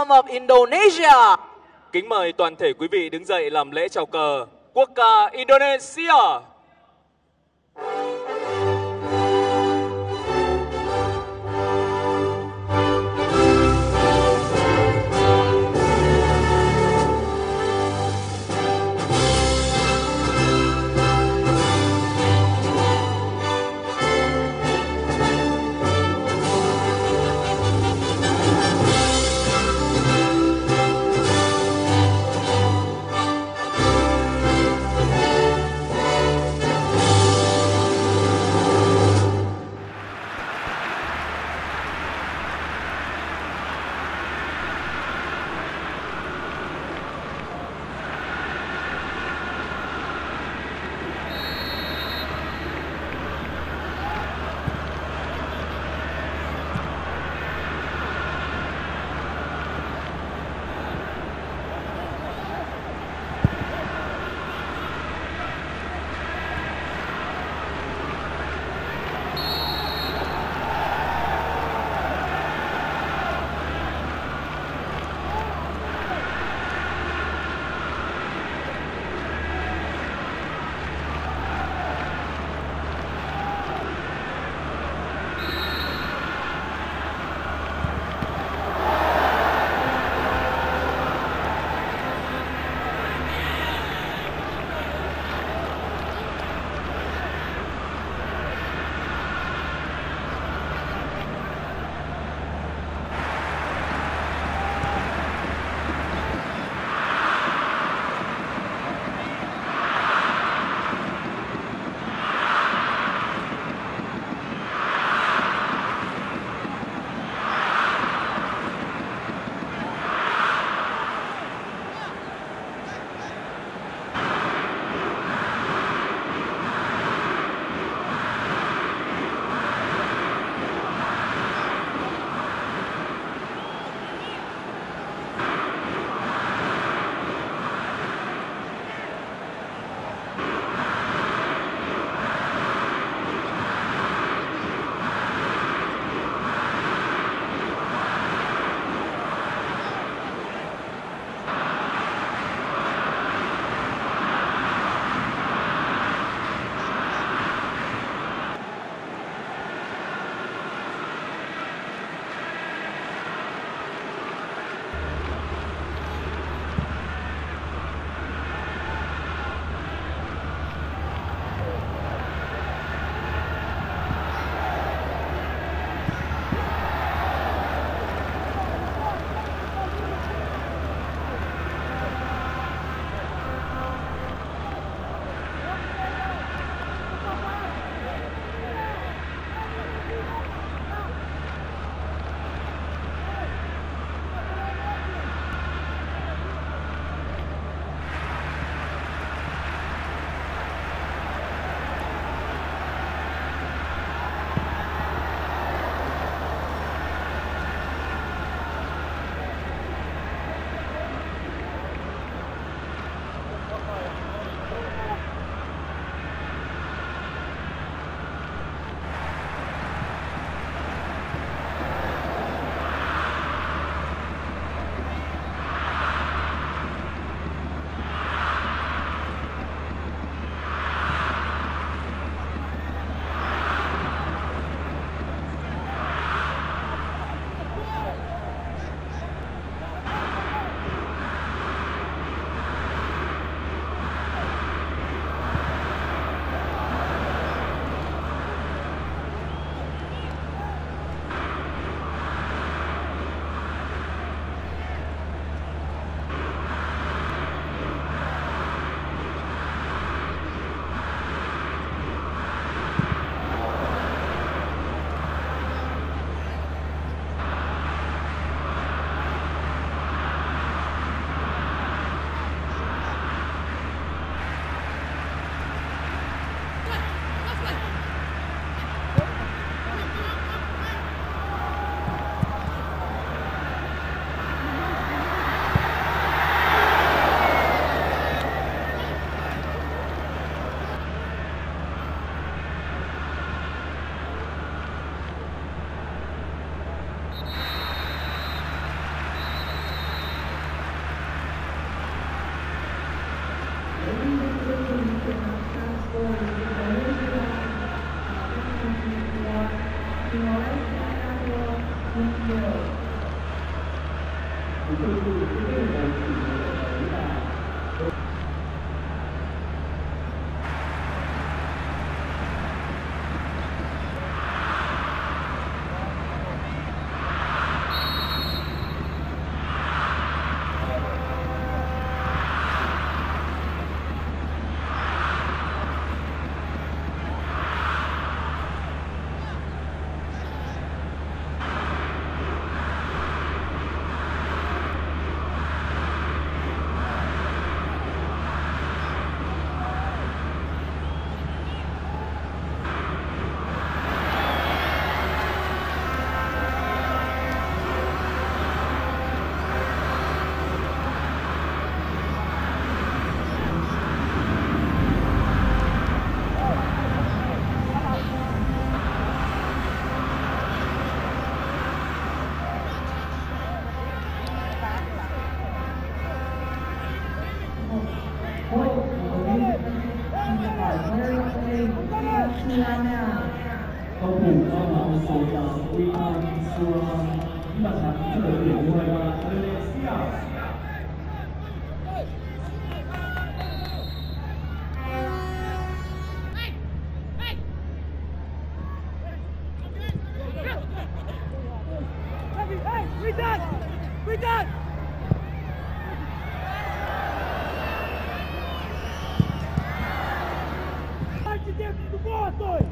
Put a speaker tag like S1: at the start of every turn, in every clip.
S1: Kingdom of Indonesia.
S2: Kính mời toàn thể quý vị đứng dậy làm lễ chào cờ quốc ca Indonesia.
S1: cầu thủ có màu số 8 William Suarez ghi bàn thắng cho đội tuyển U23 Indonesia.
S3: We done! Parte dentro do gol, Antônio!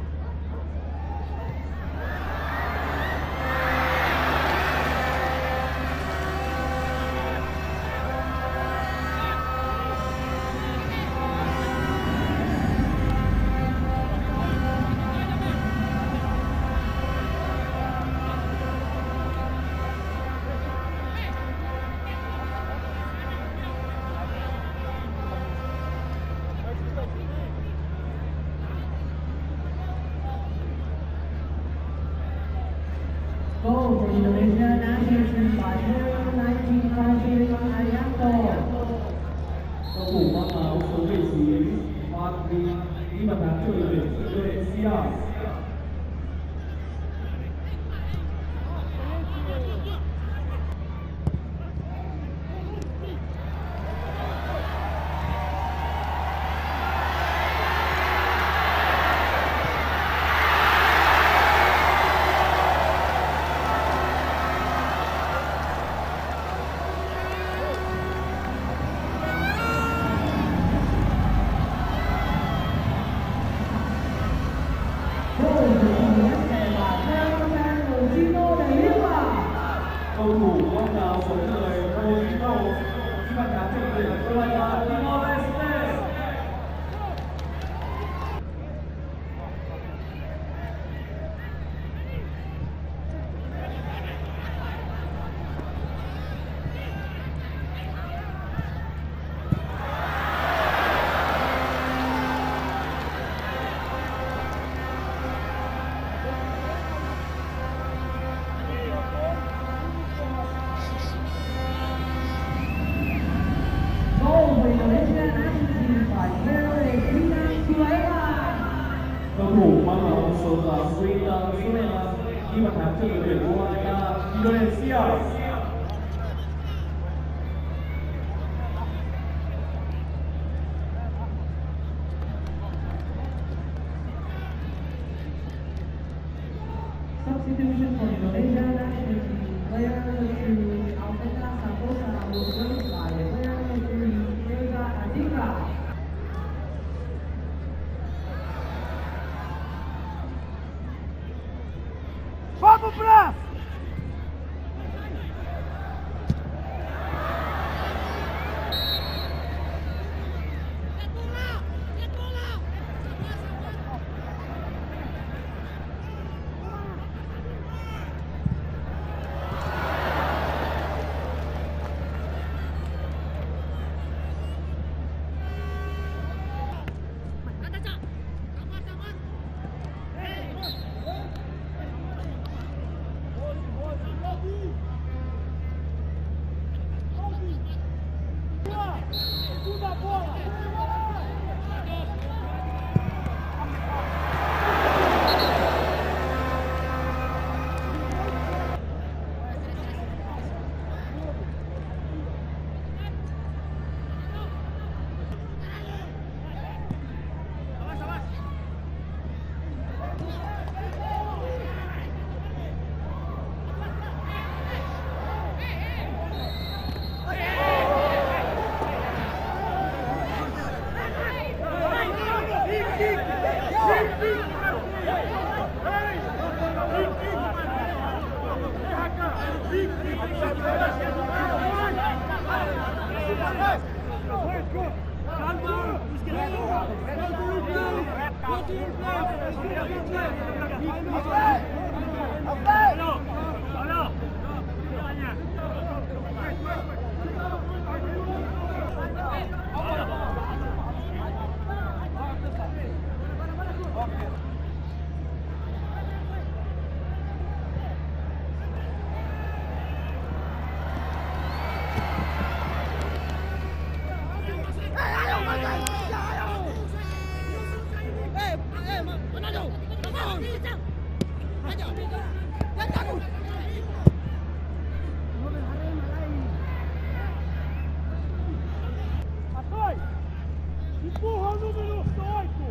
S4: Goal for Indonesia national team by number 19 Arvin Arianto.
S1: Cầu thủ mang áo số 19 Arvin ghi bàn thắng cho đội tuyển Indonesia. Cầu thủ mang áo số 10 Rodrigo ghi bàn thắng cho đội tuyển U23 Timor Leste. Cầu thủ mang áo số 8 William Suarez ghi bàn thắng cho đội tuyển U23 Indonesia.
S4: Substitution for Indonesia national team. Player number 2 Alvena Santosa was replaced by player number 3 Reza Andika.
S3: Vamos, Brás! Atrás! Empurra o número 8!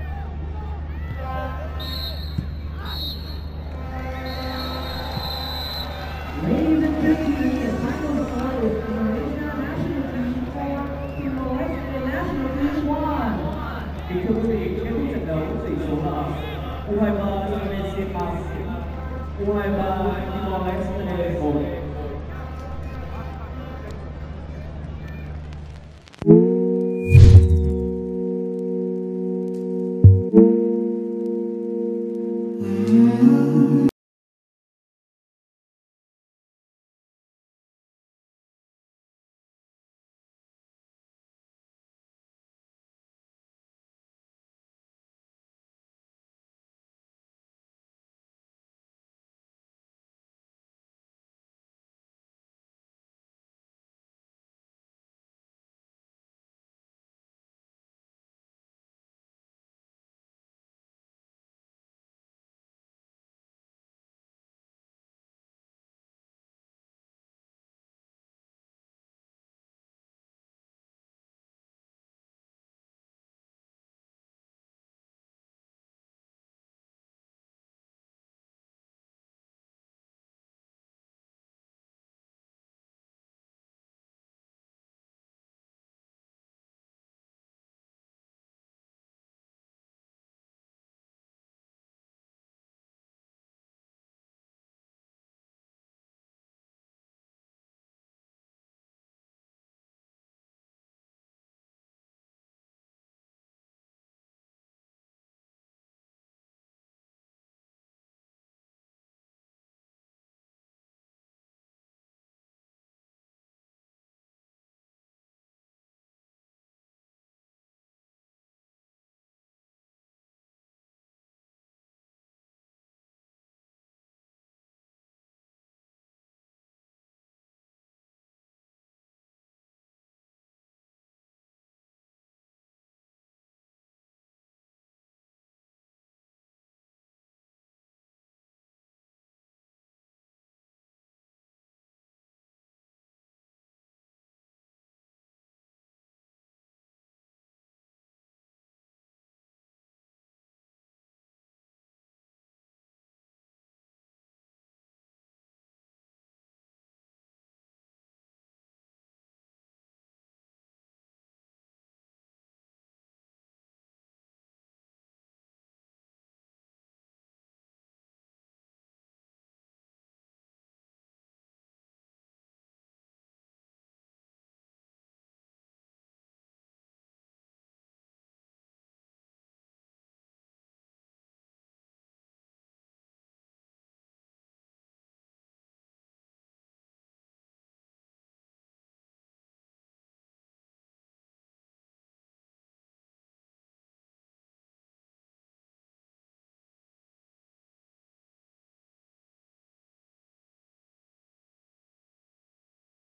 S4: Ladies and gentlemen, the final score is Malaysia National Team 4, Timor Leste National Team 1.
S1: Kính thưa quý vị, kết thúc trận đấu tỷ số là U23 Indonesia 3, U23 Timor Leste 1.